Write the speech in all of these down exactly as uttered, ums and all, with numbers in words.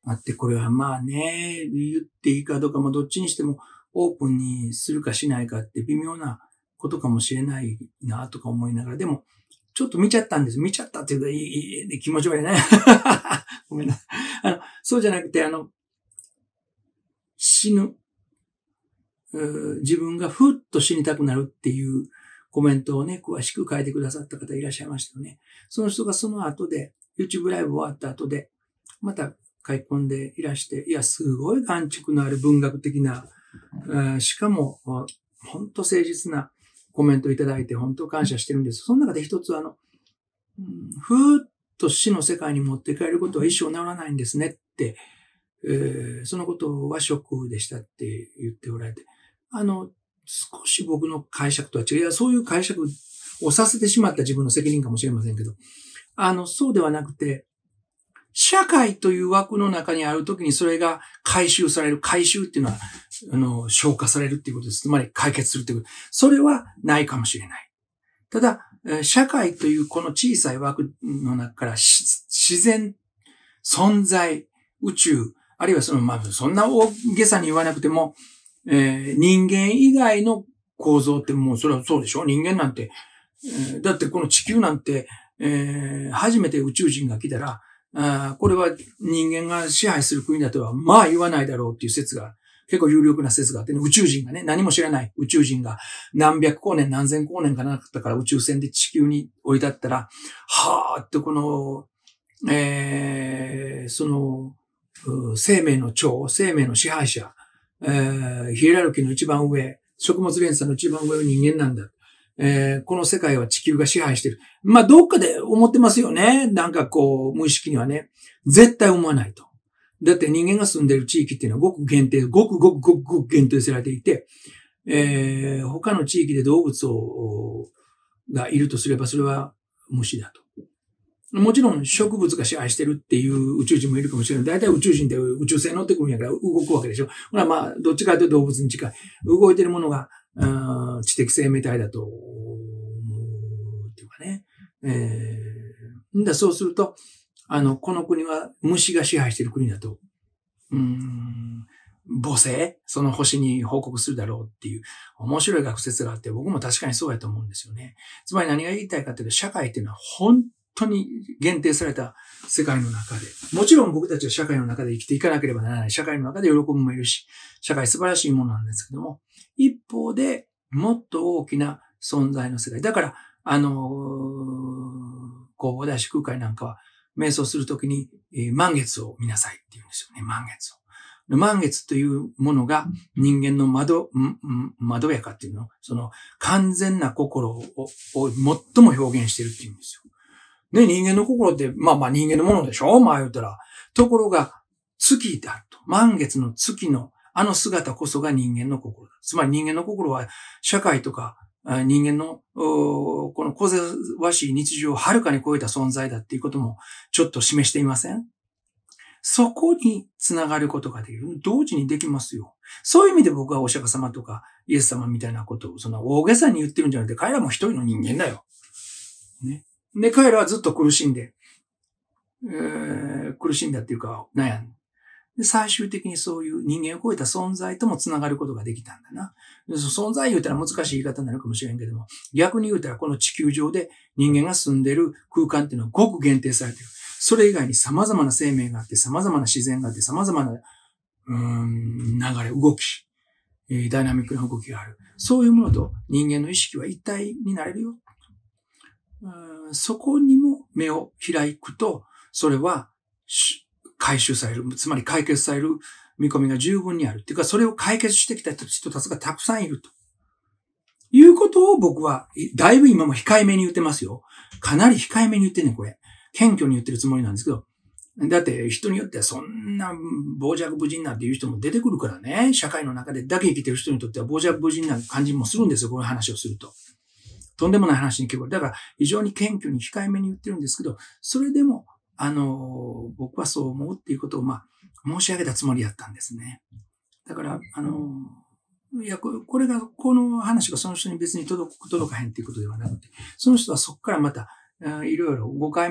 あって、これはまあね、言っていいかどうかもどっちにしてもオープンにするかしないかって微妙なことかもしれないなとか思いながら、でも、ちょっと見ちゃったんです。見ちゃったっていうか、いい、いい気持ち悪いね。ごめんなさい。あの、そうじゃなくて、あの、死ぬ。自分がふっと死にたくなるっていうコメントをね、詳しく書いてくださった方いらっしゃいましたよね。その人がその後で、YouTube ライブ終わった後で、また書き込んでいらして、いや、すごい眼蓄のある文学的な、しかも、本当誠実なコメントいただいて、本当感謝してるんです。その中で一つあの、ふーっと死の世界に持って帰ることは一生治らないんですねって、えー、そのことはショックでしたって言っておられて、あの、少し僕の解釈とは違う。いや、そういう解釈をさせてしまった自分の責任かもしれませんけど、あの、そうではなくて、社会という枠の中にあるときにそれが回収される。回収っていうのは、あの、消化されるっていうことです。つまり解決するっていうこと。それはないかもしれない。ただ、社会というこの小さい枠の中から自然、存在、宇宙、あるいはその、まあ、そんな大げさに言わなくても、えー、人間以外の構造ってもうそれはそうでしょ？人間なんて、えー、だってこの地球なんて、えー、初めて宇宙人が来たら、あこれは人間が支配する国だとはまあ言わないだろうっていう説が、結構有力な説があってね、宇宙人がね、何も知らない宇宙人が何百光年何千光年かなかったから宇宙船で地球に降り立ったら、はーってこの、えー、その、生命の長、生命の支配者、えー、ヒエラルキーの一番上、食物連鎖の一番上の人間なんだ。えー、この世界は地球が支配してる。まあ、どっかで思ってますよね。なんかこう、無意識にはね。絶対思わないと。だって人間が住んでる地域っていうのはごく限定、ごくごくごくごく限定されていて、えー、他の地域で動物を、がいるとすればそれは虫だと。もちろん植物が支配してるっていう宇宙人もいるかもしれない。だいたい宇宙人って宇宙船乗ってくるんやから動くわけでしょ。ほらまあ、どっちかというと動物に近い。動いてるものが、知的生命体だと思うっていうかね。えー、だそうすると、あの、この国は虫が支配している国だと、うーん、母性その星に報告するだろうっていう面白い学説があって、僕も確かにそうやと思うんですよね。つまり何が言いたいかというと、社会っていうのは本当に限定された世界の中で、もちろん僕たちは社会の中で生きていかなければならない。社会の中で喜ぶもいるし、社会素晴らしいものなんですけども、一方でもっと大きな存在の世界。だから、あのー、弘法大師空海なんかは、瞑想するときに、えー、満月を見なさいって言うんですよね、満月を。満月というものが人間の窓、窓やかっていうの、その完全な心を、を最も表現しているっていうんですよ。ね、人間の心って、まあまあ人間のものでしょ？まあ言ったら。ところが、月であると。満月の月のあの姿こそが人間の心だ。つまり人間の心は社会とか人間のこの小ぜわしい日常をはるかに超えた存在だっていうこともちょっと示していません？そこにつながることができる。同時にできますよ。そういう意味で僕はお釈迦様とかイエス様みたいなことをその大げさに言ってるんじゃなくて、彼らも一人の人間だよ。ね。で、彼らはずっと苦しんで、えー、苦しんだっていうか悩んで、最終的にそういう人間を超えた存在ともつながることができたんだな。存在言うたら難しい言い方になるかもしれんけども、逆に言うたらこの地球上で人間が住んでる空間っていうのはごく限定されている。それ以外に様々な生命があって、様々な自然があって、様々な、うーん、流れ、動き、ダイナミックな動きがある。そういうものと人間の意識は一体になれるよ。そこにも目を開くと、それは回収される。つまり解決される見込みが十分にある。っていうか、それを解決してきた人たちがたくさんいると。いうことを僕は、だいぶ今も控えめに言ってますよ。かなり控えめに言ってんねん、これ。謙虚に言ってるつもりなんですけど。だって人によってはそんな傍若無人なんていう人も出てくるからね。社会の中でだけ生きてる人にとっては傍若無人な感じもするんですよ。こういう話をすると。とんでもない話に聞こえる。だから非常に謙虚に控えめに言ってるんですけど、それでも、あの、僕はそう思うっていうことを、まあ、申し上げたつもりだったんですね。だから、あの、いや、これが、この話がその人に別に届く、届かへんっていうことではなくて、その人はそこからまた、いろいろ誤解も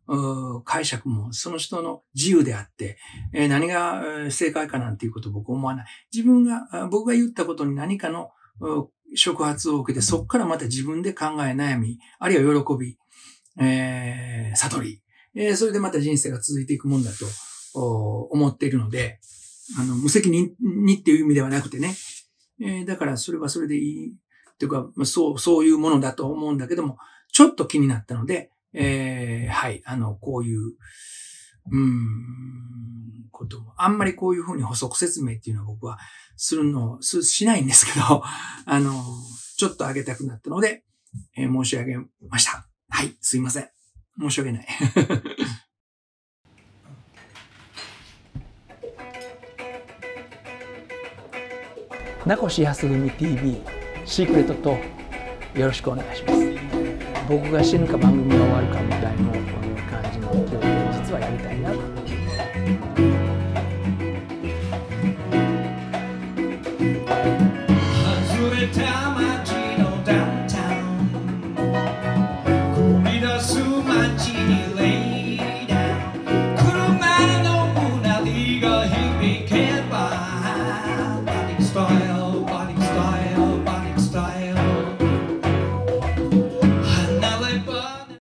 解釈もその人の自由であって、えー、何が正解かなんていうことを僕は思わない。自分が、僕が言ったことに何かの触発を受けて、そこからまた自分で考え悩み、あるいは喜び、えー、悟り、えー、それでまた人生が続いていくもんだと思っているので、あの、無責任にっていう意味ではなくてね、えー、だからそれはそれでいい。というか、そう、そういうものだと思うんだけども、ちょっと気になったので、えー、はい、あの、こういう、うーん、ことも、あんまりこういうふうに補足説明っていうのは僕はするの、しないんですけど、あの、ちょっと上げたくなったので、えー、申し上げました。はい、すいません。申し訳ない。名越康文 ティーブイ シークレットとよろしくお願いします。僕が死ぬか番組が終わるかみたいな感じの記憶を実はやりたいなと。外れた街のダウンタウン、繰り出す街にレイダウン、車のうなりが響けばパニックスタイル